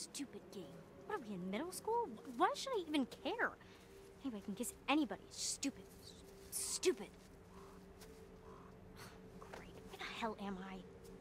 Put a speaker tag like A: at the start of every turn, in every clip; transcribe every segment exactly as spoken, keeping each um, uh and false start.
A: stupid game. What are we in middle school? Why should I even care? Anybody can kiss anybody. Stupid. Stupid. Great. Where the hell am I?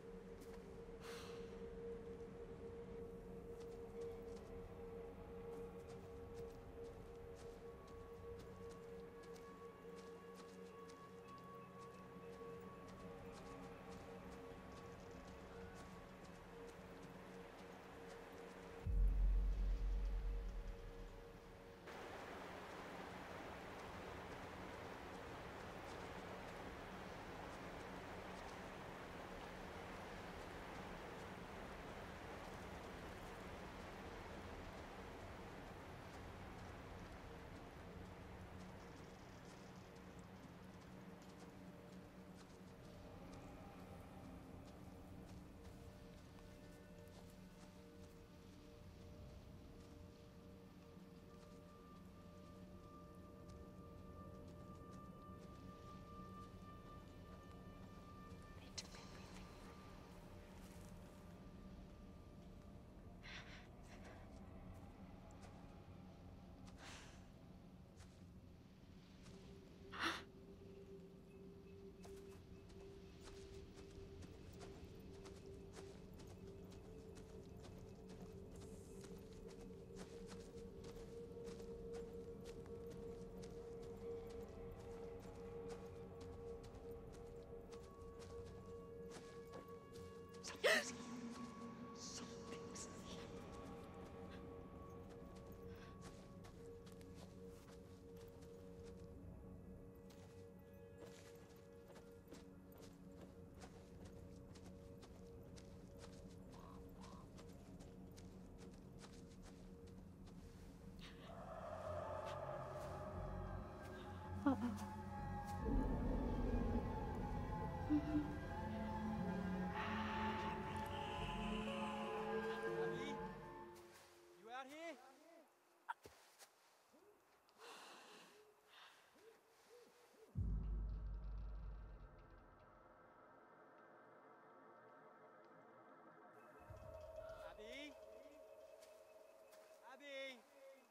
A: Uh-oh. Mm-hmm.
B: Abby? You out here? Abby? Abby?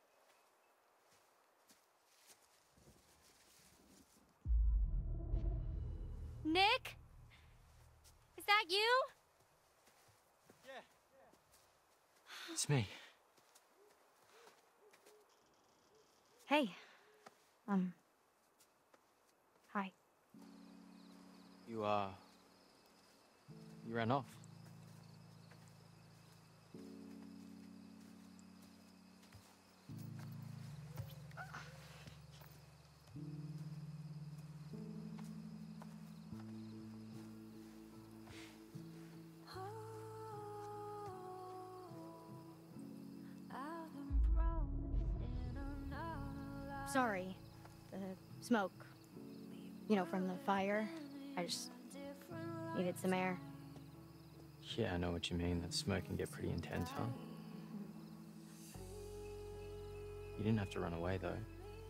A: Nick? Is that you?
B: Yeah.
C: It's me.
A: Hey. Um. Hi.
C: You, uh... You ran off.
A: Sorry. The smoke. You know, from the fire. I just needed some air.
C: Yeah, I know what you mean. That smoke can get pretty intense, huh? You didn't have to run away, though.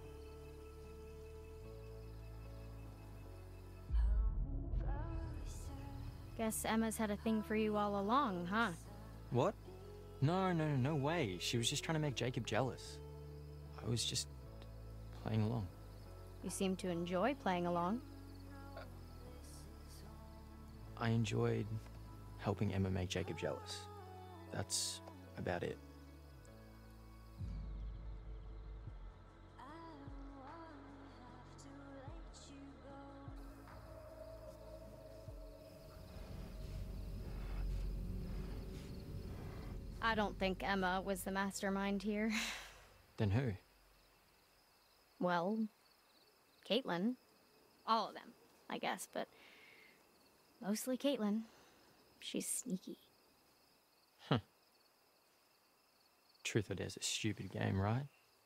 A: Guess Emma's had a thing for you all along, huh?
C: What? No, no, no, no way. She was just trying to make Jacob jealous. I was just playing along.
A: You seem to enjoy playing along.
C: I enjoyed helping Emma make Jacob jealous. That's about it.
A: I don't think Emma was the mastermind here.
C: Then who?
A: Well, Caitlin. All of them, I guess, but mostly Caitlin. She's sneaky.
C: Huh. Truth or dare's a stupid game, right?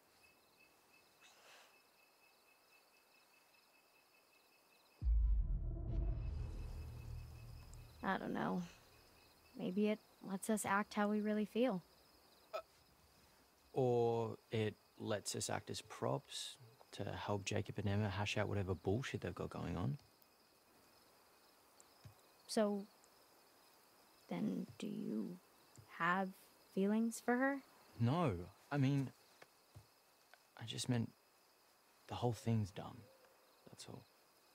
A: I don't know. Maybe it lets us act how we really feel.
C: Uh, or it lets us act as props to help Jacob and Emma hash out whatever bullshit they've got going on.
A: So, then do you have feelings for her?
C: No, I mean, I just meant the whole thing's dumb. That's all.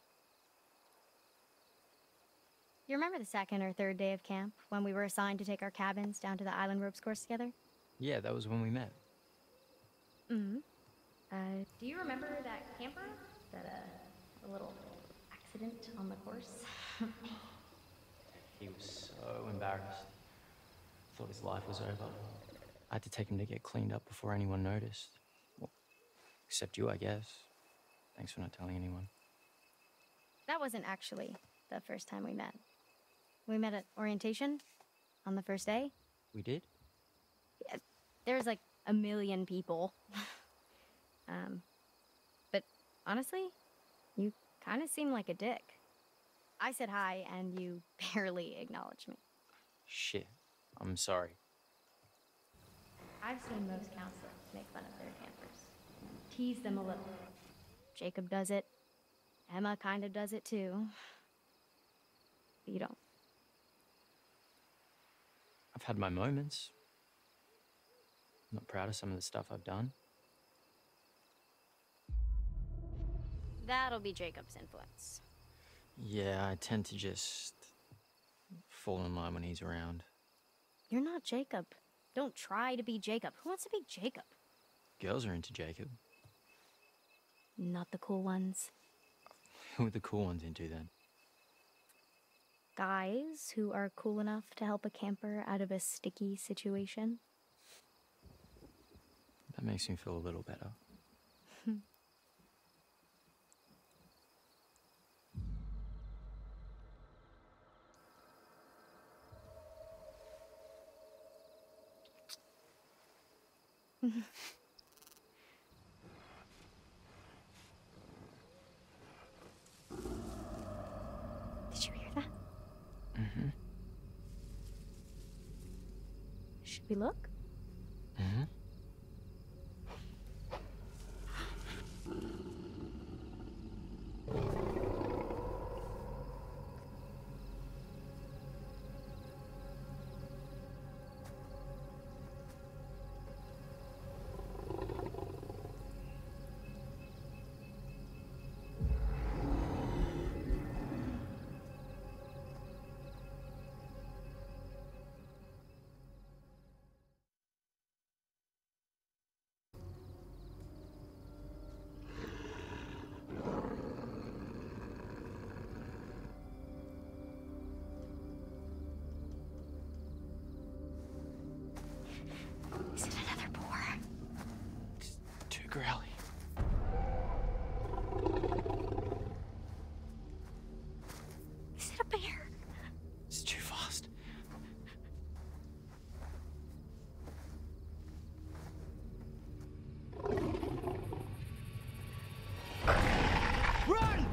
A: You remember the second or third day of camp when we were assigned to take our cabins down to the island ropes course together?
C: Yeah, that was when we met.
A: Mm-hmm. Uh, do you remember that camper? That, uh, a little accident on the course?
C: He was so embarrassed. Thought his life was over. I had to take him to get cleaned up before anyone noticed. Well, except you, I guess. Thanks for not telling anyone.
A: That wasn't actually the first time we met. We met at orientation on the first day.
C: We did?
A: Yeah, there's like a million people. um, but honestly, you kind of seem like a dick. I said hi and you barely acknowledged me.
C: Shit. I'm sorry.
A: I've seen most counselors make fun of their campers. Tease them a little. Jacob does it. Emma kind of does it too. But you don't.
C: I've had my moments. I'm not proud of some of the stuff I've done.
A: That'll be Jacob's influence.
C: Yeah, I tend to just fall in line when he's around.
A: You're not Jacob. Don't try to be Jacob. Who wants to be Jacob?
C: Girls are into Jacob.
A: Not the cool ones.
C: Who are the cool ones into then?
A: Guys who are cool enough to help a camper out of a sticky situation.
C: That makes me feel a little better.
A: Did you hear that?
C: Mm-hmm.
A: Should we look?
C: Mm-hmm.
A: Is it another boar?
C: It's too growly.
A: Is it a bear?
C: It's too fast.
B: Run!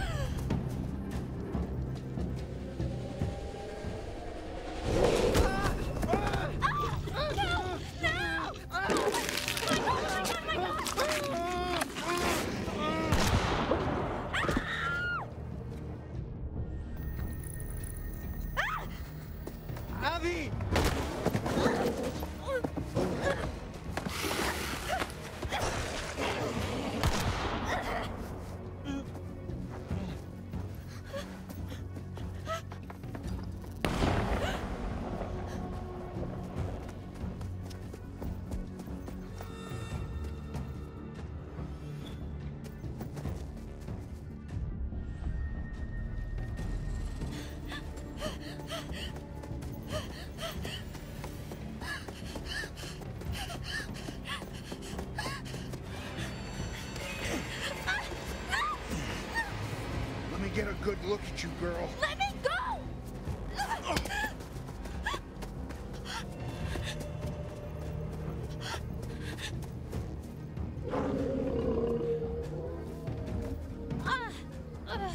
B: Abby!
D: Let me get a good look at you, girl.
A: Let me go! Ah, ugh.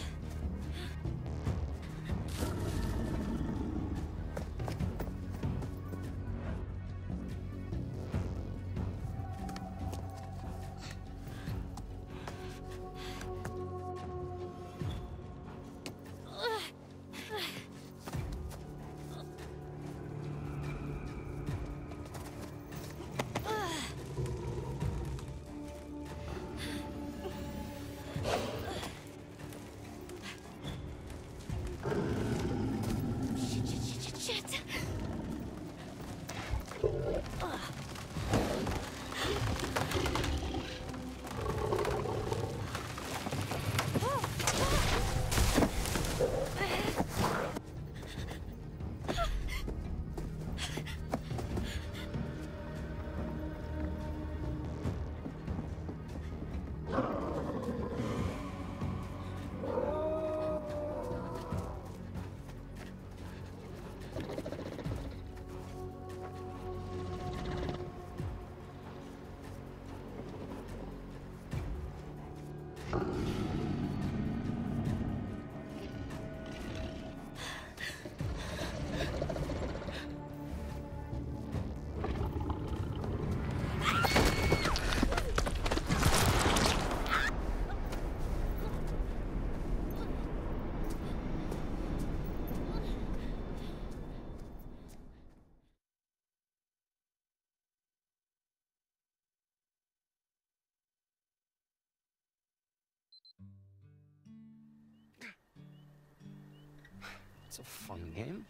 E: That's a fun game.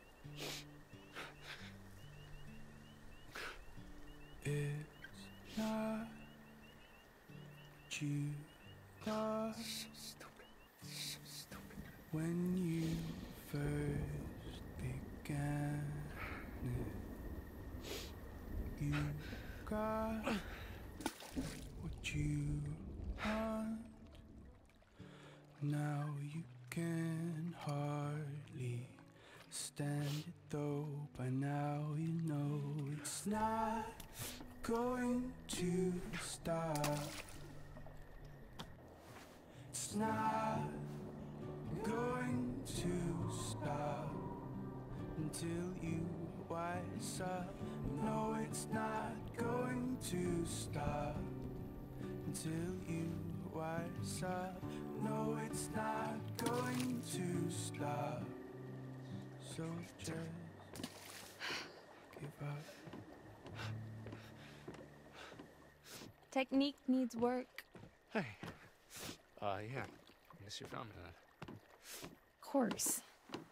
F: It's not you thought when you first began it. You got what you want. Now you can hardly stand it though. By now you know it's not going to stop. It's not going to stop until you wise up. No, it's not going to stop until you wise up. No, it's not going to stop. So just give up.
G: Technique needs work.
E: Hey. Uh, yeah. I guess you found me that.
G: Of course.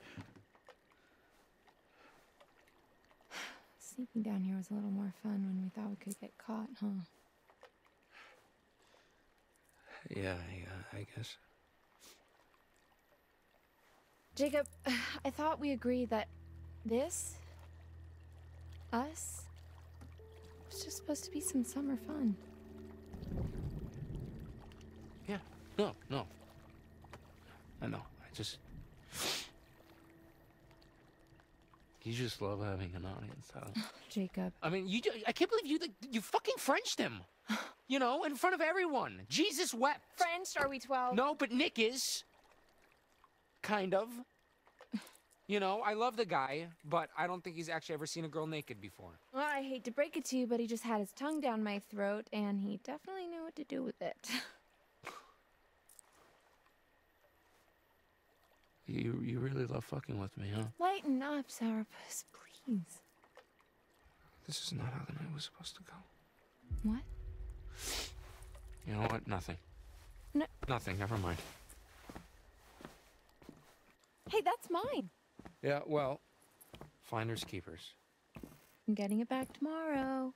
G: Sneaking down here was a little more fun when we thought we could get caught, huh?
E: Yeah, I, uh, I guess.
G: Jacob, I thought we agreed that this, us, was just supposed to be some summer fun.
E: Yeah. No, no. I know. I just... You just love having an audience, huh?
G: Jacob.
E: I mean, you, I can't believe you, you fucking Frenched him. You know, in front of everyone. Jesus wept.
G: French, are we twelve?
E: No, but Nick is. Kind of. You know, I love the guy, but I don't think he's actually ever seen a girl naked before.
G: Well, I hate to break it to you, but he just had his tongue down my throat, and he definitely knew what to do with it.
E: You, you really love fucking with me, huh?
G: Lighten up, Sourpuss, please.
E: This is not how the night was supposed to go.
G: What?
E: You know what? Nothing.
G: No.
E: Nothing. Never mind.
G: Hey, that's mine.
E: Yeah, well, finders keepers.
G: I'm getting it back tomorrow.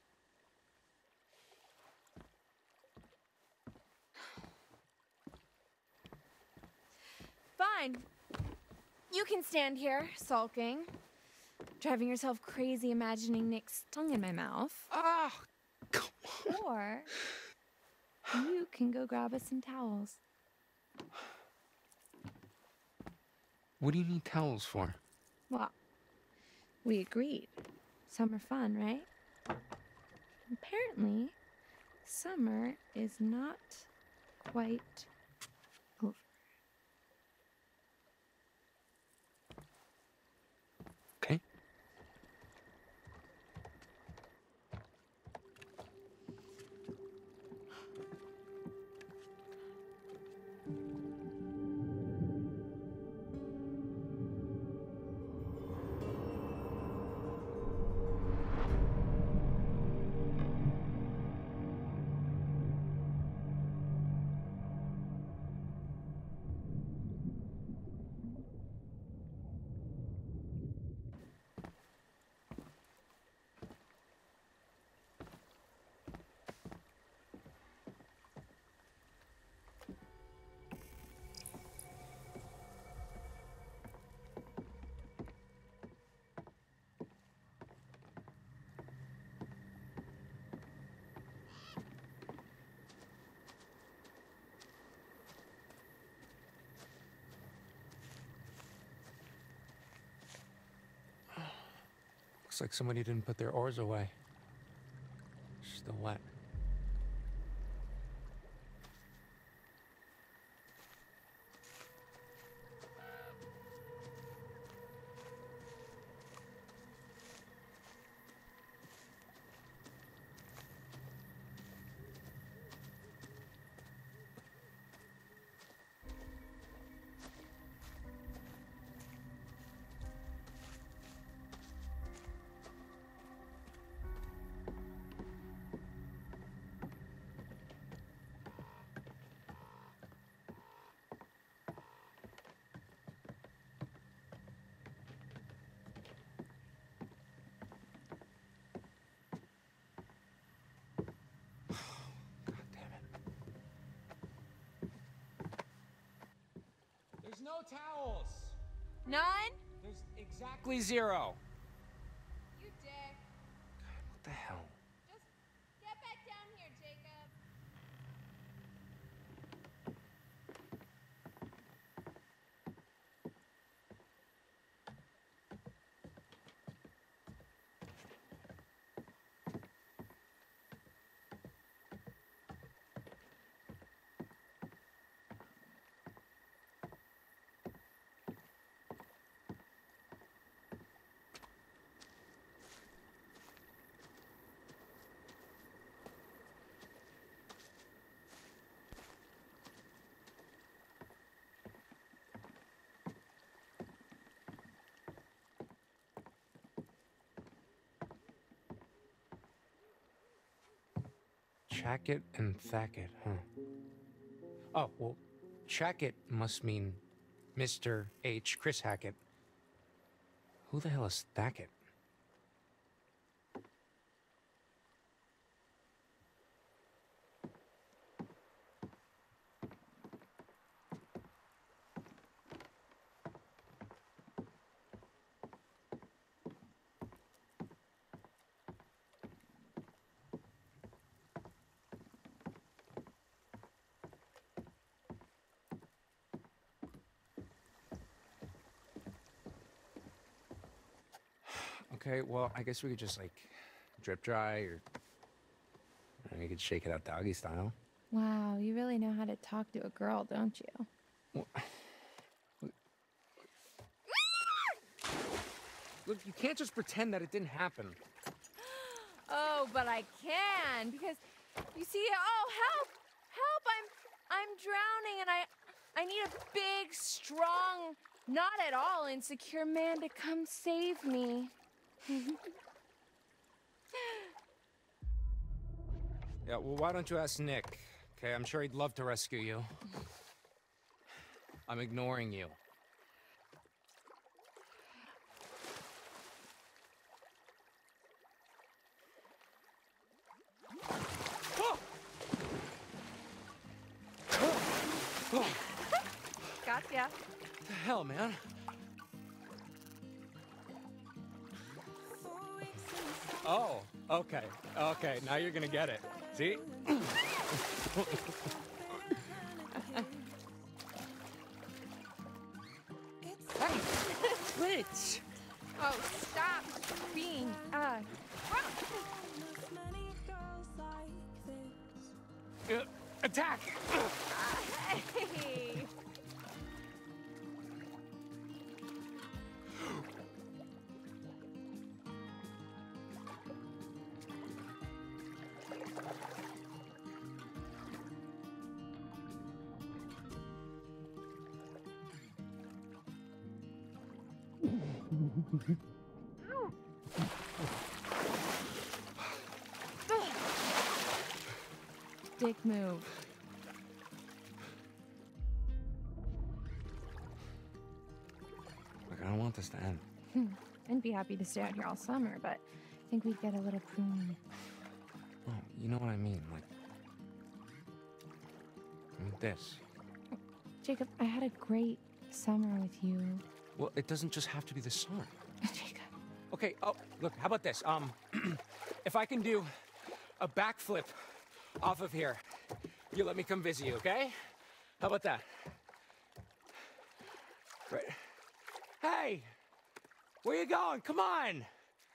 G: Fine. You can stand here, sulking, driving yourself crazy imagining Nick's tongue in my mouth.
E: Ah! Come on.
G: Or you can go grab us some towels.
E: What do you need towels for?
G: Well, we agreed. Summer fun, right? Apparently, summer is not quite over.
E: Okay. Looks like somebody didn't put their oars away. Still wet. towels.
G: None?
E: There's exactly zero.
G: You dick.
E: What the hell?
G: Just get back down here, Jacob.
E: Chackett and Thackett, huh? Oh, well, Chackett must mean Mister H. Chris Hackett. Who the hell is Thackett? Okay, well, I guess we could just, like, drip dry, or you could shake it out doggy style.
G: Wow, you really know how to talk to a girl, don't you?
E: Well, look, you can't just pretend that it didn't happen.
G: Oh, but I can, because you see, oh, help! Help! I'm I'm drowning, and I I need a big, strong, not at all insecure man to come save me.
E: Yeah, well, why don't you ask Nick? Okay, I'm sure he'd love to rescue you. I'm ignoring you.
G: Gotcha.
E: What the hell, man? Oh, okay, okay, now you're gonna get it. See? Hey, bitch!
G: Oh, stop being, uh,
E: Uh, attack!
G: hey. Dick move.
E: Look, I don't want this to end.
G: I'd be happy to stay out here all summer, but I think we'd get a little pruny.
E: Oh, you know what I mean, like... I mean this.
G: Jacob, I had a great summer with you.
E: Well, it doesn't just have to be the summer.
G: Jacob.
E: Okay, oh, look, how about this? Um, if I can do a backflip off of here, you let me come visit you, okay? How about that? Right. Hey! Where you going? Come on!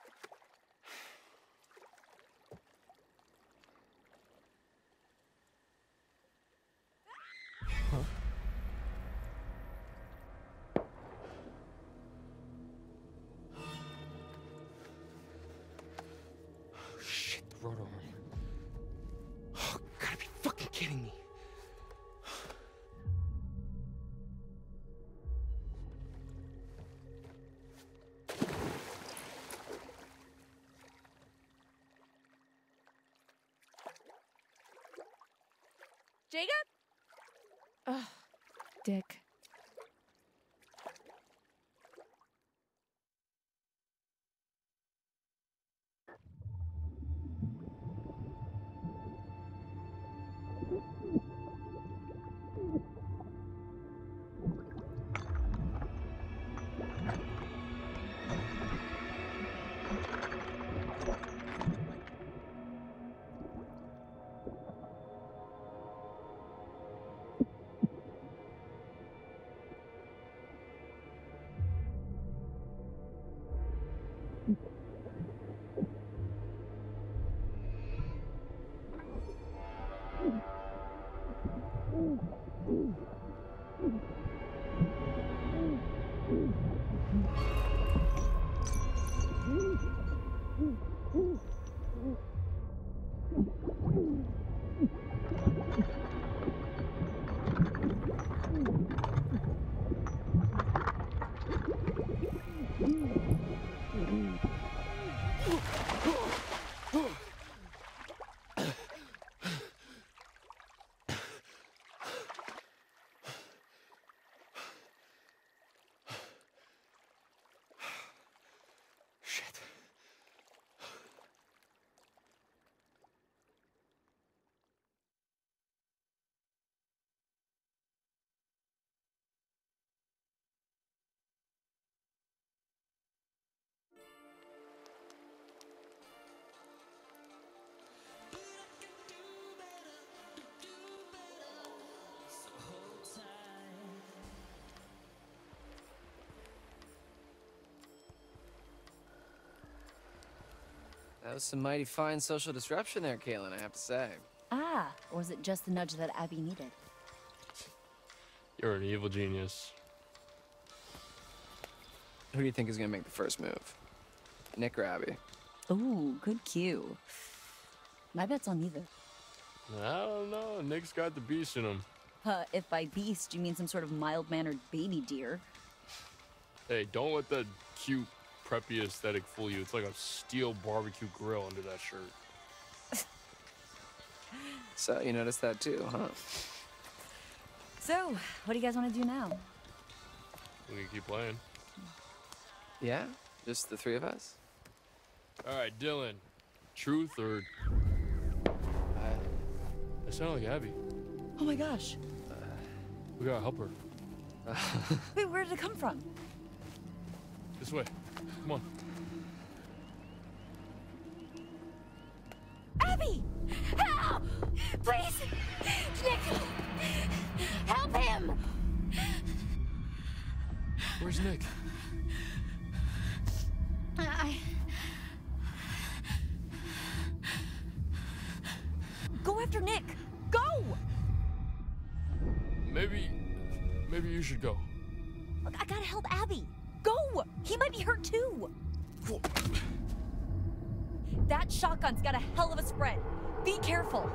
E: Huh? Oh, shit, the road over here. Oh, gotta be fucking kidding me.
G: Jacob? Ugh, Dick.
H: That was some mighty fine social disruption there, Kaylin, I have to say.
I: Ah, or was it just the nudge that Abby needed?
J: You're an evil genius.
H: Who do you think is gonna make the first move? Nick or Abby?
I: Ooh, good cue. My bet's on neither.
J: I don't know. Nick's got the beast in him.
I: Uh, if by beast you mean some sort of mild-mannered baby deer.
J: Hey, don't let that cute, preppy aesthetic fool you. It's like a steel barbecue grill under that shirt.
H: So, you noticed that too, huh?
I: So, what do you guys want to do now?
J: We can keep playing.
H: Yeah? Just the three of us?
J: All right, Dylan. Truth or...
H: I...
J: That sounded like Abby.
I: Oh my gosh.
J: We gotta help her.
I: Wait, where did it come from?
J: This way. Come on.
I: Abby! Help! Please! Nick! Help him!
J: Where's Nick?
I: I... Go after Nick! Go!
J: Maybe... Maybe you should go.
I: Look, I gotta help Abby. Go! He might be hurt too. That shotgun's got a hell of a spread. Be careful.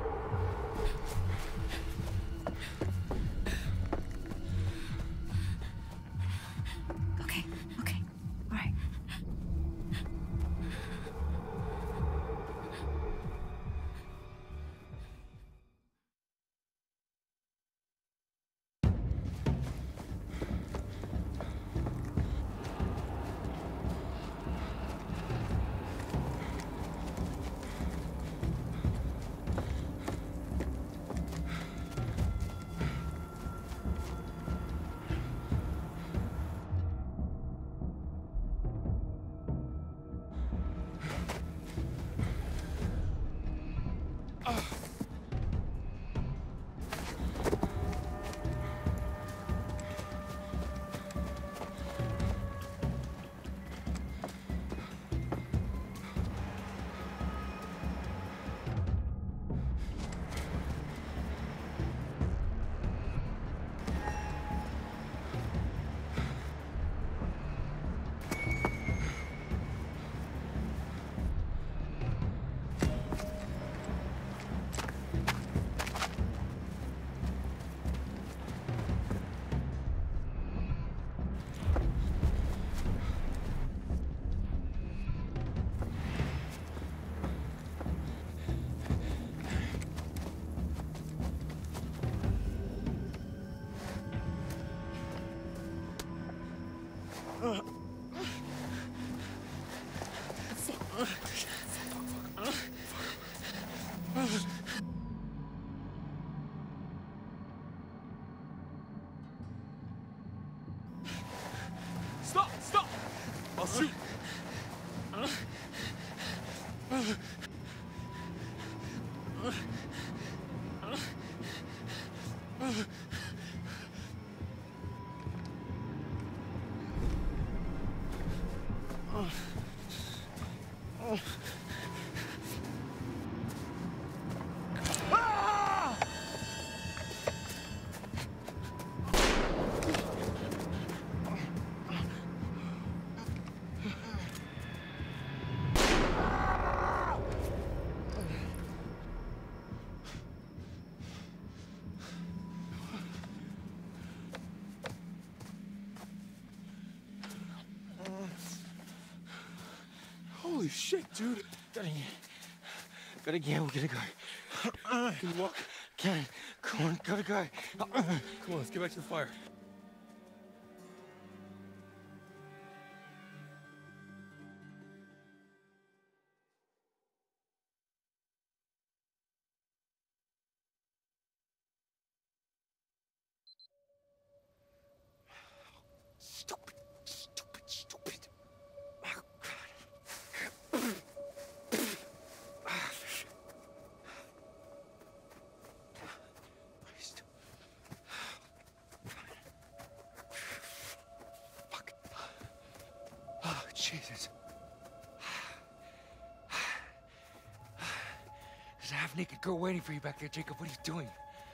I: Okay, okay, all right.
J: Stop! Stop! I'll shoot!
F: Holy shit, dude.
C: Gotta get, gotta get, we gotta go.
J: Can you walk?
C: Can, come on, gotta go.
J: Come on, let's get back to the fire.
C: Stupid, stupid, stupid. Oh, God. Christ. Fine.
E: There's a half-naked girl waiting for you back there, Jacob. What are you doing?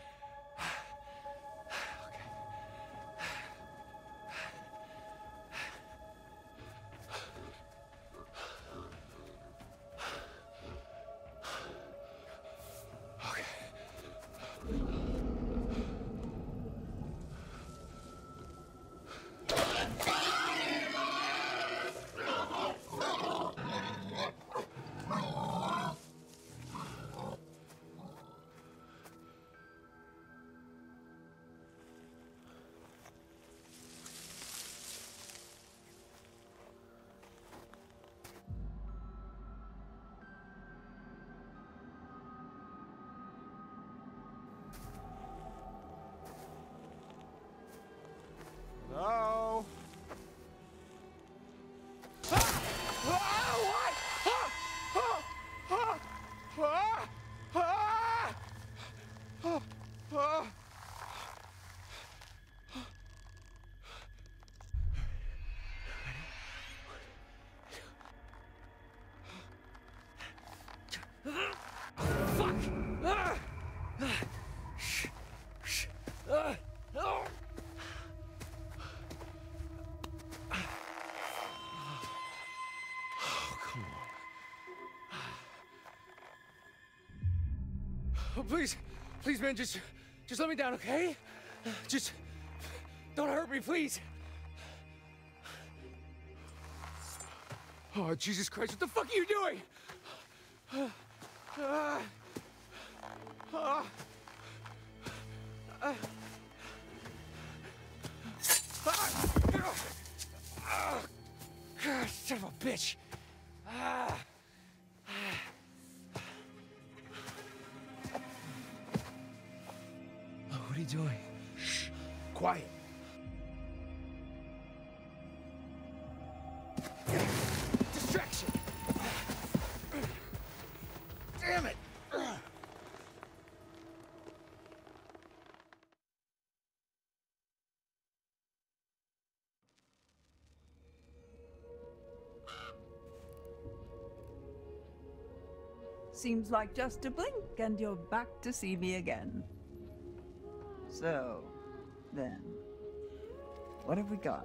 F: Hello?
E: Oh, please, please, man, just, just let me down, okay? Just, don't hurt me, please. Oh, Jesus Christ, what the fuck are you doing? Uh, uh, uh, uh, God, son of a bitch. Ah. What are you doing?
D: Shh. Quiet.
E: Distraction!
D: Damn it!
K: Seems like just a blink and you're back to see me again. So, then, what have we got?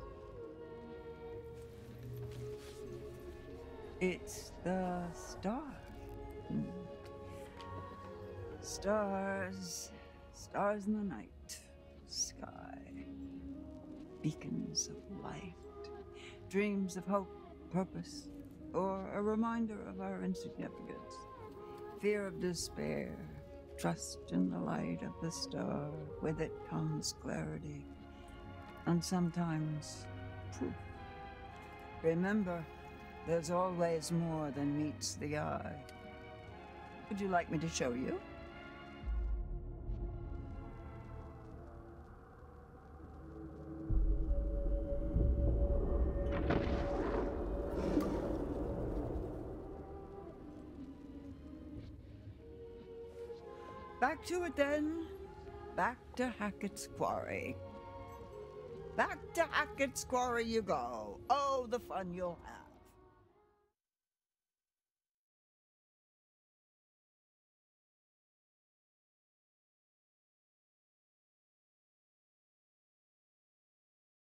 K: It's the star. Hmm. Stars, stars in the night sky, beacons of light, dreams of hope, purpose, or a reminder of our insignificance, fear of despair, trust in the light of the star. With it comes clarity, and sometimes proof. Remember, there's always more than meets the eye. Would you like me to show you? Back to it then. Back to Hackett's Quarry. Back to Hackett's Quarry you go. Oh, the fun you'll have.